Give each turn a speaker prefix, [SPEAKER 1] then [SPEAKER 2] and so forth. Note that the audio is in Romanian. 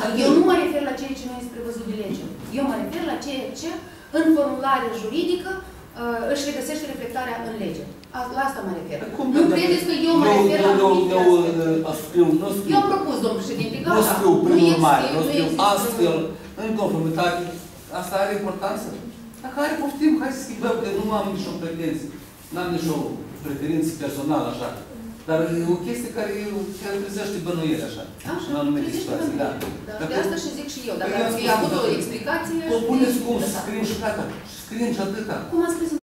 [SPEAKER 1] Eu nu mă refer la ceea ce nu este prevăzut de lege. Eu mă refer la ceea ce în formulare juridică își regăsește reflectarea în lege. La asta mă refer. Nu credeți că eu mă refer la Eu am propus, domnul președinte, gata.
[SPEAKER 2] Nu scriu prin urmare, nu scriu astfel, în conformitate. Asta are importanță. Dacă are, poftim, hai să schimbăm, că nu am nicio pretenție. N-am nicio preferință personală, așa. Dar e o chestie care chiar trezește bănuiere, așa.
[SPEAKER 1] Așa,
[SPEAKER 2] în anumite
[SPEAKER 1] trezește
[SPEAKER 2] situații, da.
[SPEAKER 1] Dar de asta și zic și eu. Dacă ați fi avut o explicație...
[SPEAKER 2] Propuneți cum să scriem și gata. Scriem și atâta.
[SPEAKER 1] Cum am scris